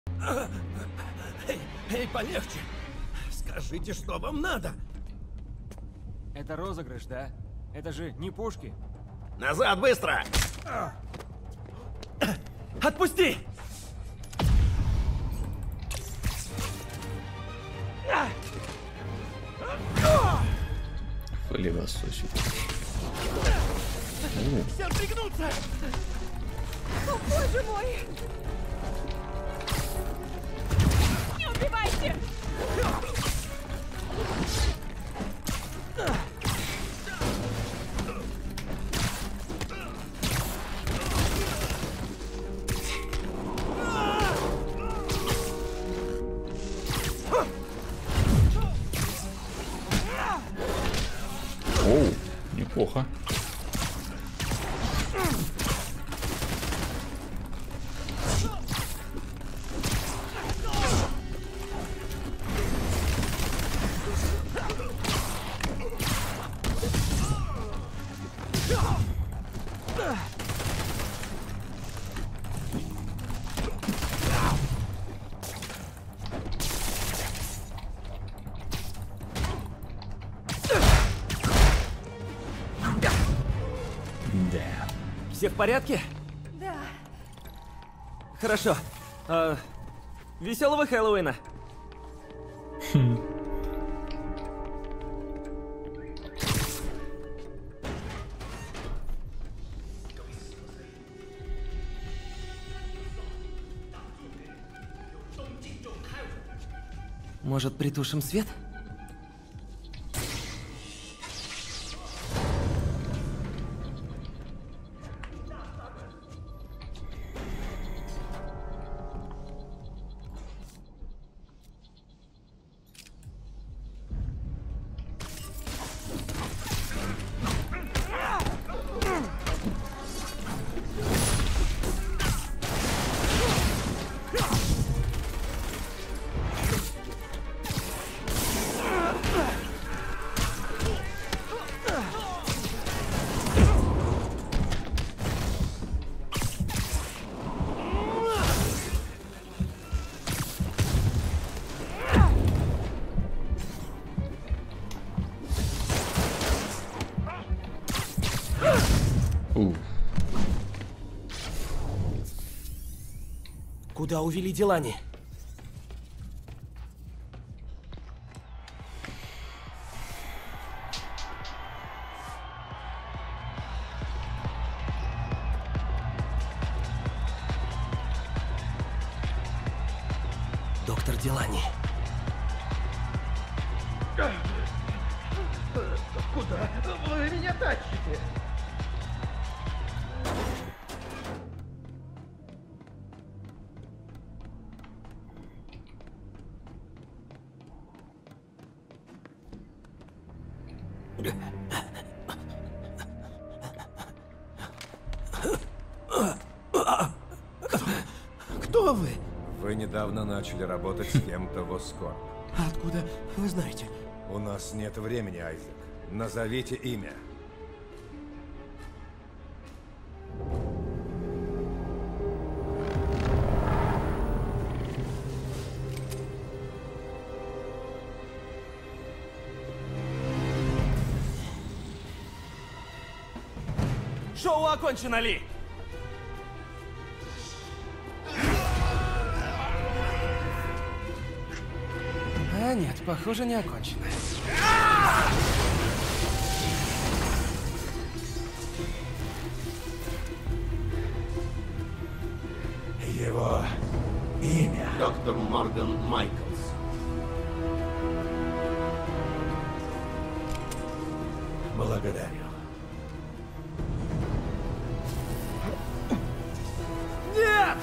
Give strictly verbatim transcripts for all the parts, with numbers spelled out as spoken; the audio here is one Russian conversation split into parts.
Эй, эй, полегче. Скажите, что вам надо? Это розыгрыш, да? Это же не пушки. Назад, быстро! Отпусти! Пылесосит. Все пригнуться! О, боже мой! Не убивайте! Оу, неплохо. Да. Все в порядке? Да. Хорошо. А, веселого Хэллоуина. Может, притушим свет? У. Куда увели Дилани? Доктор Дилани. Куда вы меня тащите? Кто вы? Вы недавно начали работать с кем-то в Оскорб. Откуда вы знаете? У нас нет времени, Айзек. Назовите имя. Шоу окончено, Ли! А нет, похоже, не окончено. Его имя. Доктор Морган Майклс. Благодарю. Нет!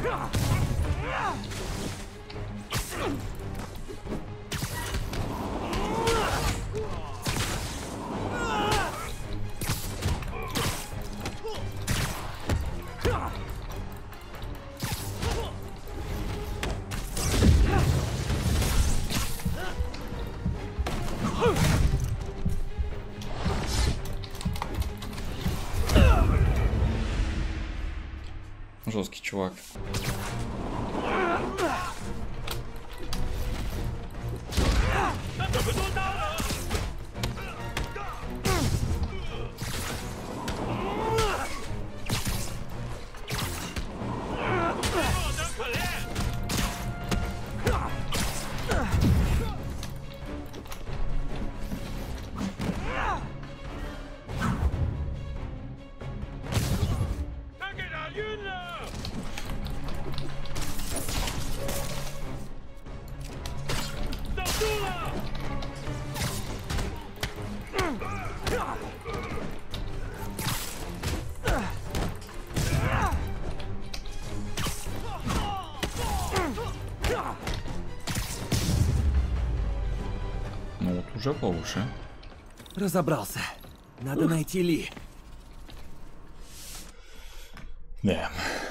Жесткий чувак. Ну вот уже получше. Разобрался. Надо найти Ли. Да.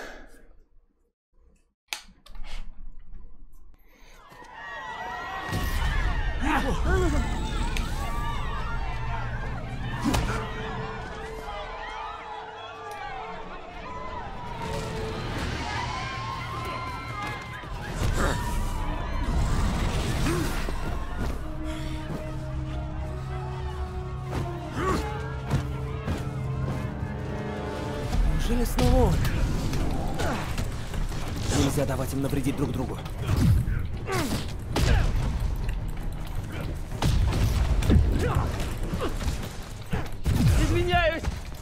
Неужели снова он? Нельзя давать им навредить друг другу. Извиняюсь!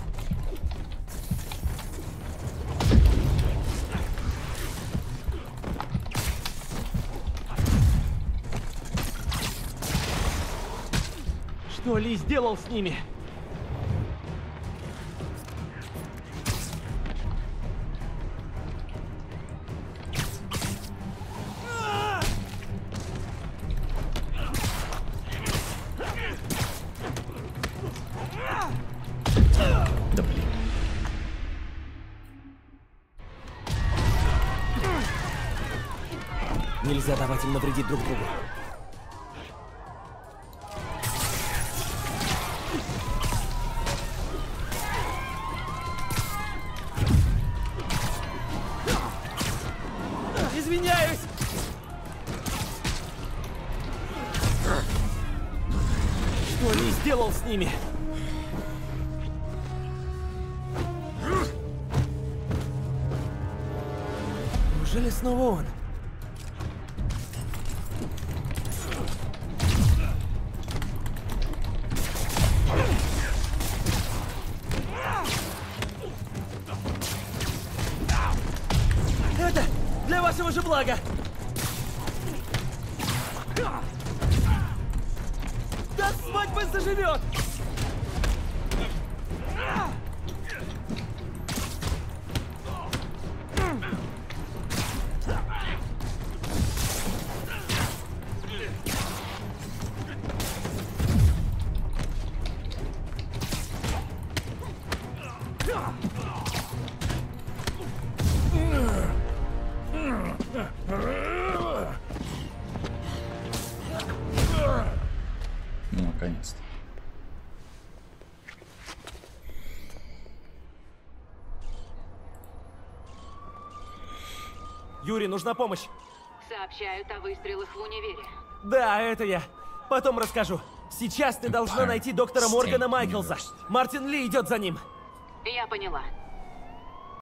Что Ли сделал с ними? Да блин. Нельзя давать им навредить друг другу. Извиняюсь! Что Ли сделал с ними? Неужели снова он? Это для вашего же блага! Да свадьба заживет! Ну, наконец-то. Юрий, нужна помощь. Сообщают о выстрелах в универе. Да, это я. Потом расскажу. Сейчас ты должна найти доктора Моргана Майклса. Мартин Ли идет за ним. Я поняла.